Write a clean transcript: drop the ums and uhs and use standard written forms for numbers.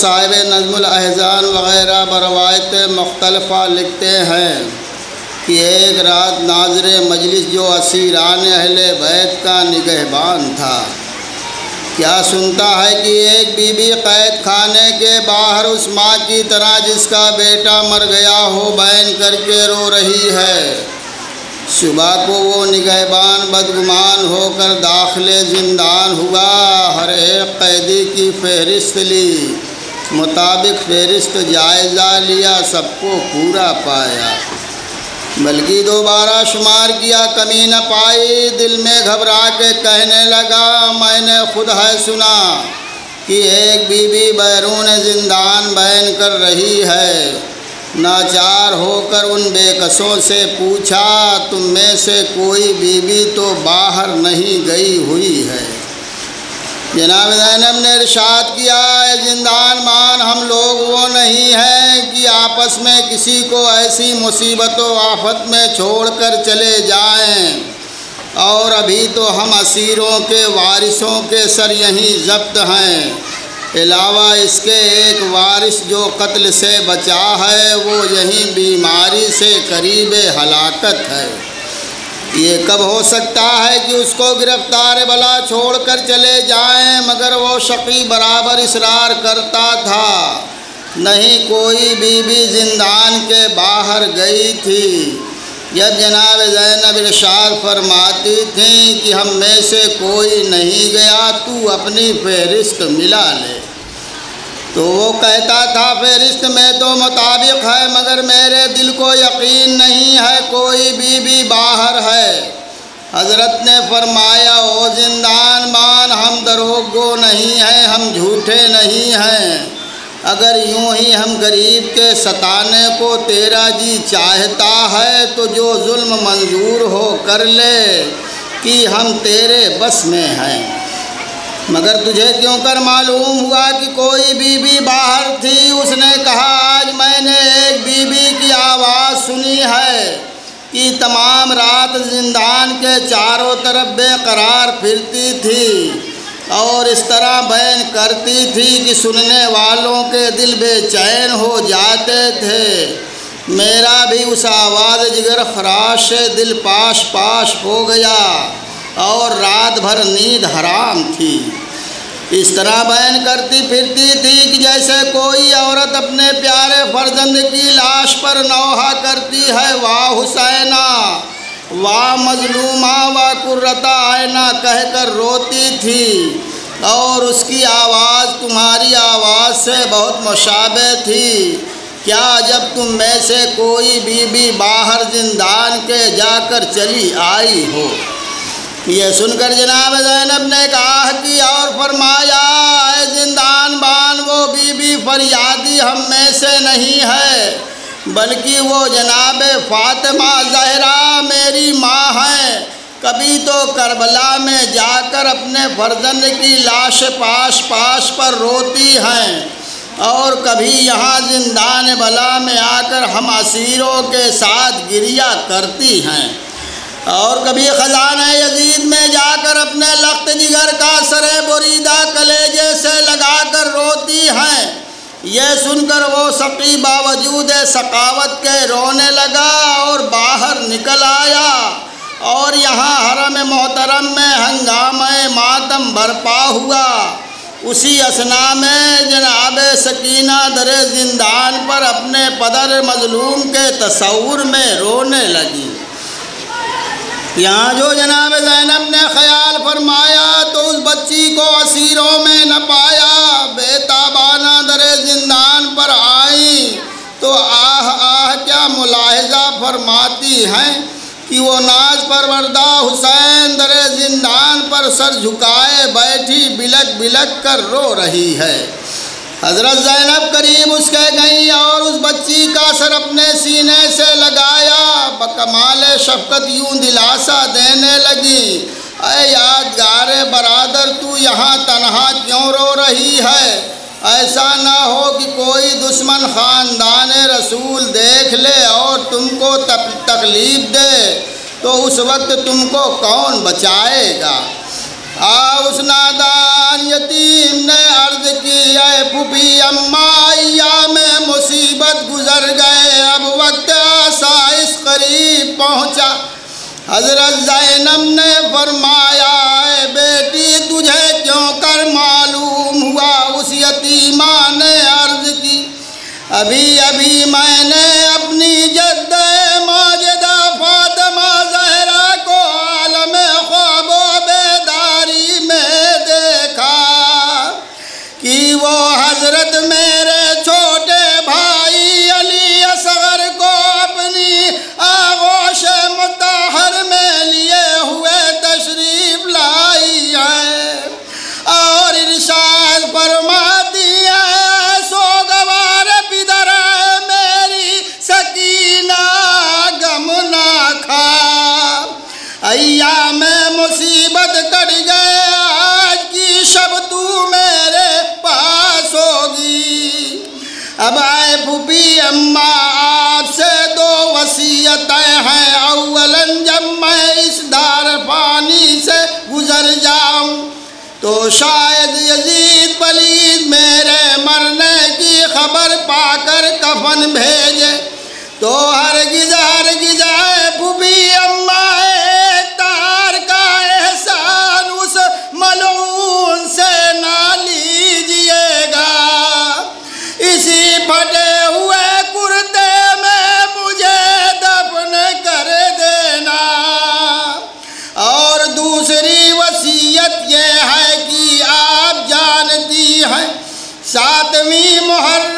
صاحب نظم الاحزان وغیرہ بروایت مختلفہ لکھتے ہیں کہ ایک رات ناظر مجلس جو اسیران اہل بیت کا نگہبان تھا، کیا سنتا ہے کہ ایک بی بی قید خانے کے باہر اس ماں کی طرح جس کا بیٹا مر گیا ہو بین کر کے رو رہی ہے۔ صبح کو وہ نگہبان بدگمان ہو کر داخل زندان ہوا، ہر ایک قیدی کی فہرست لی، مطابق فہرست جائزہ لیا، سب کو پورا پایا، بلکہ دوبارہ شمار کیا، کمی نہ پائی۔ دل میں گھبرا کے کہنے لگا، میں نے خود ہے سنا کہ ایک بی بی بیرون زندان بین کر رہی ہے۔ ناچار ہو کر ان بے کسوں سے پوچھا، تم میں سے کوئی بی بی تو باہر نہیں گئی ہوئی ہے؟ جناب زینب نے ارشاد کیا، اے زندان مان، ہم لوگ وہ نہیں ہیں کہ آپس میں کسی کو ایسی مصیبت و آفت میں چھوڑ کر چلے جائیں، اور ابھی تو ہم اسیروں کے وارثوں کے سر یہیں ضبط ہیں، علاوہ اس کے ایک وارث جو قتل سے بچا ہے وہ یہیں بیماری سے قریب ہلاکت ہے۔ یہ کب ہو سکتا ہے کہ اس کو گرفتار بلا چھوڑ کر چلے جائیں؟ مگر وہ شقی برابر اصرار کرتا تھا، نہیں کوئی بی بی زندان کے باہر گئی تھی۔ جب جناب زینب ارشاد فرماتی تھیں کہ ہم میں سے کوئی نہیں گیا، تو اپنی فہرست ملا لے، تو وہ کہتا تھا فہرست میں تو مطابق ہے، مگر میرے دل کو یقین نہیں ہے کوئی بی بی باہر ہے۔ حضرت نے فرمایا، او زندان مان، ہم دروغ گو نہیں ہیں، ہم جھوٹے نہیں ہیں، اگر یوں ہی ہم غریب کے ستانے کو تیرا جی چاہتا ہے تو جو ظلم منظور ہو کر لے کہ ہم تیرے بس میں ہیں، مگر تجھے کیوں کر معلوم ہوا کہ کوئی بی بی باہر تھی؟ اس نے کہا، آج میں نے ایک بی بی کی آواز سنی ہے کہ تمام رات زندان کے چاروں طرف بے قرار پھرتی تھی اور اس طرح بیان کرتی تھی کہ سننے والوں کے دل بے چین ہو جاتے تھے۔ میرا بھی اس آواز جگر خراش سے دل پاش پاش ہو گیا اور رات بھر نیند حرام تھی۔ اس طرح بیان کرتی پھرتی تھی کہ جیسے کوئی عورت اپنے پیارے فرزند کی لاش پر نوحہ کرتی ہے، واہ حسینہ، واہ مظلومہ، واہ قرۃ عینہ کہہ کر روتی تھی، اور اس کی آواز تمہاری آواز سے بہت مشابہ تھی۔ کیا جب تم میں سے کوئی بی بی باہر زندان کے جا کر چلی آئی ہو؟ یہ سن کر جناب زینب نے کہا کہ اور فرمایا، اے زندان بان، وہ بی بی فریادی ہم میں سے نہیں ہے، بلکہ وہ جناب فاطمہ زہرا میری ماں ہیں۔ کبھی تو کربلا میں جا کر اپنے فرزند کی لاش پاش پاش پر روتی ہیں، اور کبھی یہاں زندان بلا میں آ کر ہم اسیروں کے ساتھ گریہ کرتی ہیں، اور کبھی خزانہ یزید میں جا کر اپنے لخت جگر کا سر بریدہ کلیجے سے لگا کر روتی ہیں۔ یہ سن کر وہ سقی باوجود سخاوت کے رونے لگا اور باہر نکل آیا، اور یہاں حرم محترم میں ہنگامہ ماتم برپا ہوا۔ اسی اثنا میں جناب سکینہ در زندان پر اپنے پدر مظلوم کے تصور میں رونے لگی۔ یہاں جو جناب زینب نے خیال فرمایا تو اس بچی کو اسیروں میں نہ پایا، بے تابانہ در زندان پر آئیں تو آہ آہ کیا ملاحظہ فرماتی ہیں کہ وہ ناز پروردہ حسین در زندان پر سر جھکائے بیٹھی بلک بلک کر رو رہی ہے۔ حضرت زینب قریب اس کے گئیں اور اس بچی کا سر اپنے سینے سے لگایا، بکمال شفقت یوں دلاسا دینے لگی، اے یادگار برادر، تو یہاں تنہا کیوں رو رہی ہے؟ ایسا نہ ہو کہ کوئی دشمن خاندان رسول دیکھ لے اور تم کو تکلیف دے، تو اس وقت تم کو کون بچائے گا؟ اس نادان یتیم نے عرض کی، اے پھوپھی اماں، حضرت زینب نے فرمایا اے بیٹی تجھے کیوں کر معلوم ہوا؟ اس یتیمہ نے عرض کی ابھی ابھی میں نے اپنی جد ماجدہ فاطمہ زہرا کو عالم خواب و بیداری میں دیکھا کہ وہ حضرت میرے چھوٹے بھائی علی اصغر کو اپنی آغوش مطہر میں لیے ہوئے تشریف لائی ہے اور ارشاد فرماتی ہے سوگوار پدر میری سکینہ غم نہ کھا، ایام مصیبت کٹ گئے، آج کی شب تو میرے پاس ہوگی۔ اب اے پھوپھی اماں آپ سے دو وصیتیں ہیں، اولاً جب میں اس دار فانی سے گزر جاؤں تو شاید یزید پلید میرے مرنے کی خبر پا کر کفن بھیجے، تو ہرگز ہرگز اے پھوپھی اماں ایک تار کا احسان اس ملعون سے نہ لیجئے گا، اسی پھٹے ہوئے کرتے میں مجھے دفن کر دینا۔ اور دوسری وصیت یہ ہے کہ آپ جانتی ہیں 7ویں محرم